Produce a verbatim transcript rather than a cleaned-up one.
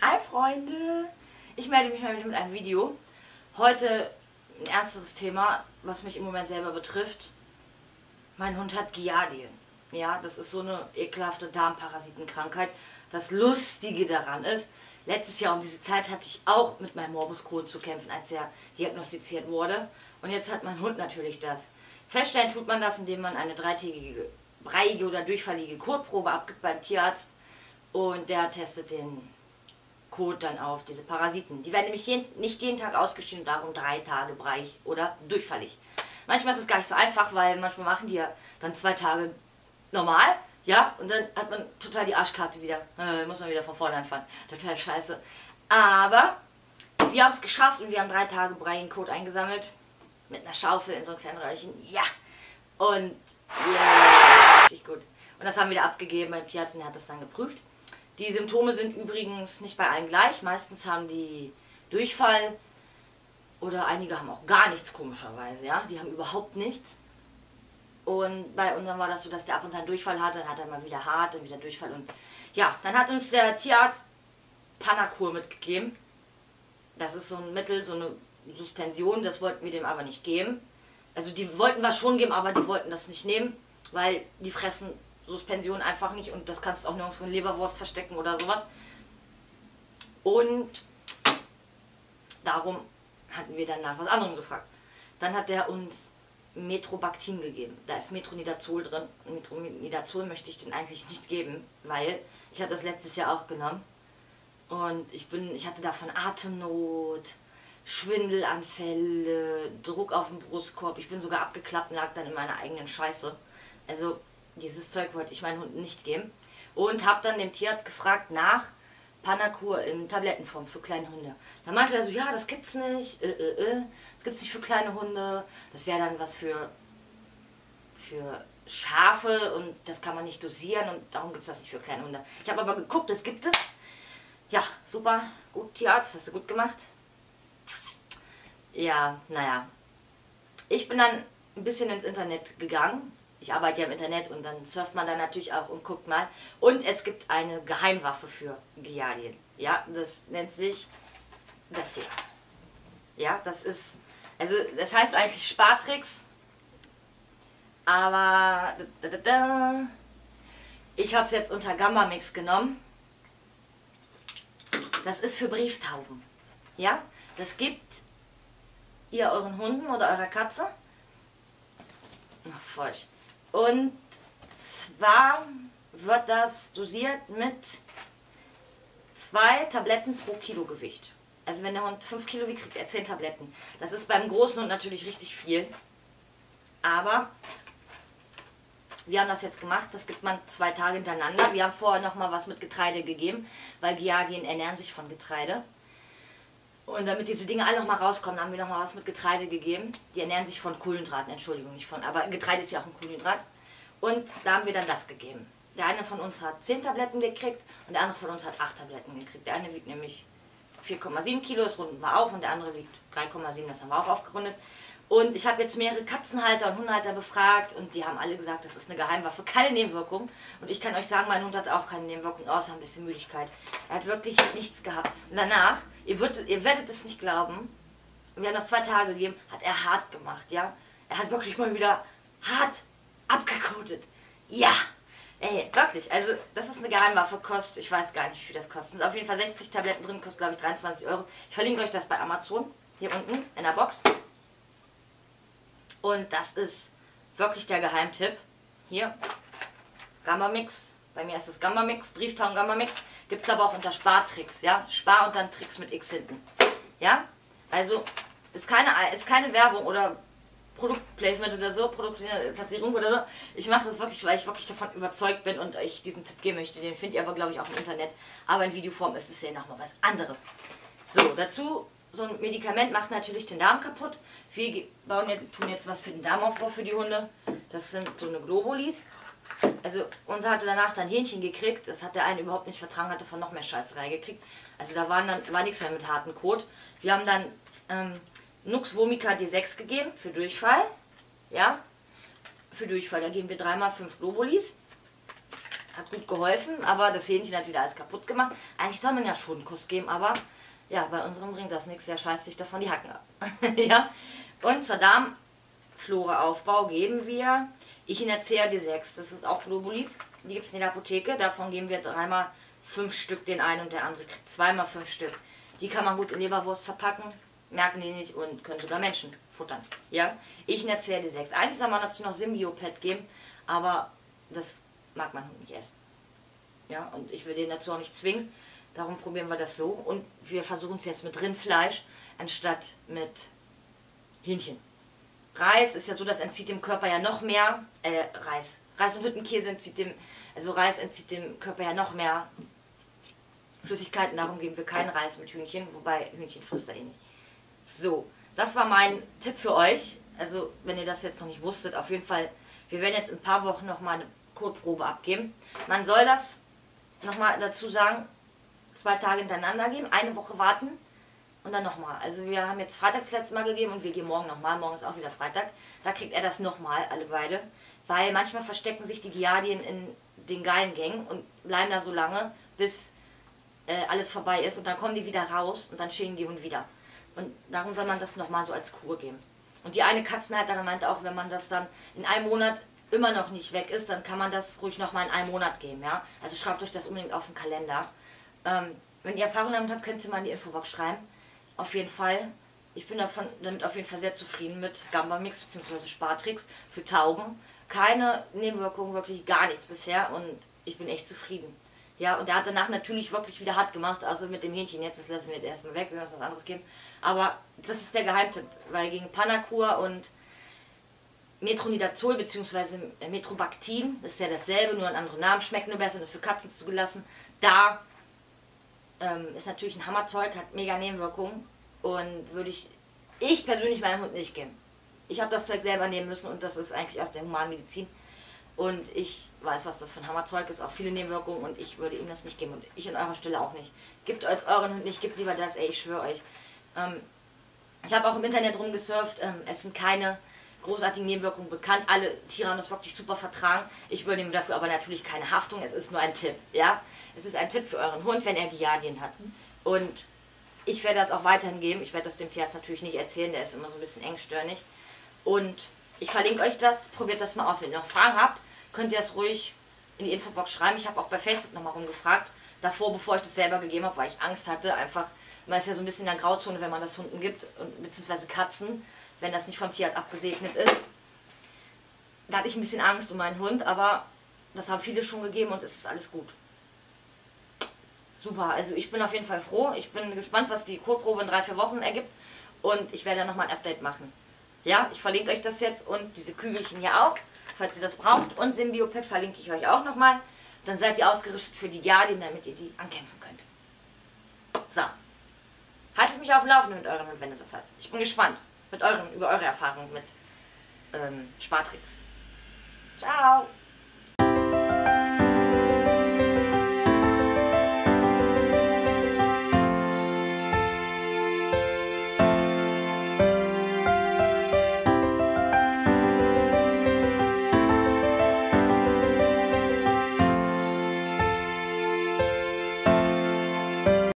Hi Freunde! Ich melde mich mal wieder mit einem Video. Heute ein ernsteres Thema, was mich im Moment selber betrifft. Mein Hund hat Giardien. Ja, das ist so eine ekelhafte Darmparasitenkrankheit. Das Lustige daran ist, letztes Jahr um diese Zeit hatte ich auch mit meinem Morbus Crohn zu kämpfen, als er diagnostiziert wurde. Und jetzt hat mein Hund natürlich das. Feststellen tut man das, indem man eine dreitägige, breiige oder durchfallige Kotprobe abgibt beim Tierarzt. Und der testet den Kot dann auf diese Parasiten. Die werden nämlich jeden, nicht jeden Tag ausgeschieden, darum drei Tage breich oder durchfallig. Manchmal ist es gar nicht so einfach, weil manchmal machen die ja dann zwei Tage normal, ja, und dann hat man total die Arschkarte wieder. Äh, muss man wieder von vorne anfangen. Total scheiße. Aber wir haben es geschafft und wir haben drei Tage breiigen Kot eingesammelt. Mit einer Schaufel in so einem kleinen Röhrchen. Ja. Und ja, richtig gut. Und das haben wir wieder abgegeben beim Tierarzt und der hat das dann geprüft. Die Symptome sind übrigens nicht bei allen gleich. Meistens haben die Durchfall oder einige haben auch gar nichts, komischerweise. Ja? Die haben überhaupt nichts. Und bei unserem war das so, dass der ab und an Durchfall hatte. Dann hat er mal wieder hart, dann wieder Durchfall. Und ja, dann hat uns der Tierarzt Panacur mitgegeben. Das ist so ein Mittel, so eine Suspension. Das wollten wir dem aber nicht geben. Also die wollten wir schon geben, aber die wollten das nicht nehmen, weil die fressen Suspension einfach nicht und das kannst du auch nirgendwo in Leberwurst verstecken oder sowas. Und darum hatten wir dann nach was anderem gefragt. Dann hat er uns Metrobactin gegeben. Da ist Metronidazol drin. Metronidazol möchte ich den eigentlich nicht geben, weil ich habe das letztes Jahr auch genommen. Und ich bin, ich hatte davon Atemnot, Schwindelanfälle, Druck auf dem Brustkorb. Ich bin sogar abgeklappt und lag dann in meiner eigenen Scheiße. Also dieses Zeug wollte ich meinen Hunden nicht geben. Und habe dann dem Tierarzt gefragt nach Panacur in Tablettenform für kleine Hunde. Dann meinte er so, ja, das gibt's nicht. Äh, äh, äh. Das gibt's nicht für kleine Hunde. Das wäre dann was für, für Schafe und das kann man nicht dosieren und darum gibt es das nicht für kleine Hunde. Ich habe aber geguckt, das gibt es. Ja, super, gut Tierarzt, hast du gut gemacht. Ja, naja. Ich bin dann ein bisschen ins Internet gegangen. Ich arbeite ja im Internet und dann surft man da natürlich auch und guckt mal. Und es gibt eine Geheimwaffe für Giardien. Ja, das nennt sich das hier. Ja, das ist, also das heißt eigentlich Spartrix. Aber da, da, da, ich habe es jetzt unter Gambamix genommen. Das ist für Brieftauben. Ja, das gibt ihr euren Hunden oder eurer Katze. Ach, falsch. Und zwar wird das dosiert mit zwei Tabletten pro Kilo Gewicht. Also wenn der Hund fünf Kilo wiegt, kriegt er zehn Tabletten. Das ist beim großen Hund natürlich richtig viel. Aber wir haben das jetzt gemacht, das gibt man zwei Tage hintereinander. Wir haben vorher nochmal was mit Getreide gegeben, weil Giardien ernähren sich von Getreide. Und damit diese Dinge alle nochmal rauskommen, haben wir nochmal was mit Getreide gegeben. Die ernähren sich von Kohlenhydraten, Entschuldigung, nicht von, aber Getreide ist ja auch ein Kohlenhydrat. Und da haben wir dann das gegeben. Der eine von uns hat zehn Tabletten gekriegt und der andere von uns hat acht Tabletten gekriegt. Der eine wiegt nämlich vier Komma sieben Kilo, das runden wir auf, und der andere wiegt drei Komma sieben, das haben wir auch aufgerundet. Und ich habe jetzt mehrere Katzenhalter und Hundehalter befragt und die haben alle gesagt, das ist eine Geheimwaffe, keine Nebenwirkung. Und ich kann euch sagen, mein Hund hat auch keine Nebenwirkung, außer ein bisschen Müdigkeit. Er hat wirklich nichts gehabt. Und danach, ihr, würdet, ihr werdet es nicht glauben, wir haben das zwei Tage gegeben, hat er hart gemacht, ja. Er hat wirklich mal wieder hart abgekotet. Ja, ey, wirklich, also das ist eine Geheimwaffe, kostet, ich weiß gar nicht, wie viel das kostet. Es sind auf jeden Fall sechzig Tabletten drin, kostet glaube ich dreiundzwanzig Euro. Ich verlinke euch das bei Amazon, hier unten in der Box. Und das ist wirklich der Geheimtipp. Hier, Gambamix. Bei mir ist es Gambamix, Brieftauben Gambamix. Gibt es aber auch unter Spartrix, ja. Spar und dann Trix mit X hinten. Ja, also ist keine, ist keine Werbung oder Produktplacement oder so, Produktplatzierung oder so. Ich mache das wirklich, weil ich wirklich davon überzeugt bin und euch diesen Tipp geben möchte. Den findet ihr aber, glaube ich, auch im Internet. Aber in Videoform ist es ja nochmal was anderes. So, dazu... So ein Medikament macht natürlich den Darm kaputt. Wir bauen jetzt, tun jetzt was für den Darmaufbau für die Hunde. Das sind so eine Globulis. Also unser hatte danach dann Hähnchen gekriegt. Das hat der eine überhaupt nicht vertragen, hat davon noch mehr Scheißerei gekriegt. Also da waren dann, war nichts mehr mit harten Kot. Wir haben dann ähm, Nux Vomica D sechs gegeben für Durchfall. Ja, für Durchfall. Da geben wir dreimal fünf Globulis. hat gut geholfen, aber das Hähnchen hat wieder alles kaputt gemacht. Eigentlich soll man ja schon einen Kuss geben, aber ja, bei unserem bringt das nichts, der scheißt sich davon die Hacken ab. Ja? Und zur Darmflora-Aufbau geben wir Echinacea D sechs, das ist auch Globulis, die gibt es in der Apotheke, davon geben wir dreimal fünf Stück den einen und der andere kriegt zweimal fünf Stück. Die kann man gut in Leberwurst verpacken, merken die nicht und können sogar Menschen futtern. Ja? Echinacea D sechs. Eigentlich soll man dazu noch Symbiopet geben, aber das mag mein Hund nicht essen. Ja? Und ich will den dazu auch nicht zwingen, darum probieren wir das so und wir versuchen es jetzt mit Rindfleisch anstatt mit Hähnchen. Reis ist ja so, das entzieht dem Körper ja noch mehr, äh, Reis. Reis und Hüttenkäse entzieht dem, also Reis entzieht dem Körper ja noch mehr Flüssigkeiten, darum geben wir keinen Reis mit Hühnchen, wobei Hühnchen frisst er eh nicht. So, das war mein Tipp für euch, also wenn ihr das jetzt noch nicht wusstet, auf jeden Fall, wir werden jetzt in ein paar Wochen nochmal eine Kotprobe abgeben. Man soll das, nochmal dazu sagen, zwei Tage hintereinander geben, eine Woche warten und dann nochmal. Also wir haben jetzt Freitag das letzte Mal gegeben und wir gehen morgen nochmal, morgen ist auch wieder Freitag. Da kriegt er das nochmal, alle beide, weil manchmal verstecken sich die Giardien in den Gallengängen und bleiben da so lange, bis äh, alles vorbei ist und dann kommen die wieder raus und dann schälen die Hund wieder. Und darum soll man das nochmal so als Kur geben. Und die eine Katzenhalterin meinte auch, wenn man das dann in einem Monat immer noch nicht weg ist, dann kann man das ruhig nochmal in einem Monat geben. Ja? Also schreibt euch das unbedingt auf den Kalender. Ähm, wenn ihr Erfahrung damit habt, könnt ihr mal in die Infobox schreiben. Auf jeden Fall. Ich bin davon, damit auf jeden Fall sehr zufrieden mit Gamba-Mix bzw. Spartrix für Tauben. Keine Nebenwirkungen, wirklich gar nichts bisher und ich bin echt zufrieden. Ja, und er hat danach natürlich wirklich wieder hart gemacht, also mit dem Hähnchen jetzt, das lassen wir jetzt erstmal weg, wir müssen was anderes geben. Aber das ist der Geheimtipp, weil gegen Panacur und Metronidazol bzw. Metrobactin, das ist ja dasselbe, nur ein anderer Name, schmeckt nur besser und ist für Katzen zugelassen. Da ähm, ist natürlich ein Hammerzeug, hat mega Nebenwirkungen und würde ich, ich persönlich meinem Hund nicht geben. Ich habe das Zeug selber nehmen müssen und das ist eigentlich aus der Humanmedizin. Und ich weiß, was das für ein Hammerzeug ist, auch viele Nebenwirkungen und ich würde ihm das nicht geben und ich an eurer Stelle auch nicht. Gebt euch euren Hund nicht, gebt lieber das, ey, ich schwöre euch. Ähm, ich habe auch im Internet rumgesurft, ähm, es sind keine großartigen Nebenwirkungen bekannt, alle Tiere haben das wirklich super vertragen. Ich übernehme dafür aber natürlich keine Haftung, es ist nur ein Tipp, ja. Es ist ein Tipp für euren Hund, wenn er Giardien hat. Und ich werde das auch weiterhin geben, ich werde das dem Tierarzt natürlich nicht erzählen, der ist immer so ein bisschen engstirnig. Und ich verlinke euch das, probiert das mal aus. Wenn ihr noch Fragen habt, könnt ihr das ruhig in die Infobox schreiben. Ich habe auch bei Facebook nochmal rumgefragt, davor, bevor ich das selber gegeben habe, weil ich Angst hatte. Einfach, man ist ja so ein bisschen in der Grauzone, wenn man das Hunden gibt, und, beziehungsweise Katzen, wenn das nicht vom Tierarzt abgesegnet ist. Da hatte ich ein bisschen Angst um meinen Hund, aber das haben viele schon gegeben und es ist alles gut. Super, also ich bin auf jeden Fall froh. Ich bin gespannt, was die Kotprobe in drei, vier Wochen ergibt und ich werde nochmal ein Update machen. Ja, ich verlinke euch das jetzt und diese Kügelchen hier auch, falls ihr das braucht. Und Symbiopet verlinke ich euch auch nochmal. Dann seid ihr ausgerüstet für die Giardien, damit ihr die ankämpfen könnt. So. Haltet mich auf dem Laufenden mit euren Hund, wenn ihr das habt. Ich bin gespannt mit euren, über eure Erfahrungen mit ähm, Spartrix. Ciao.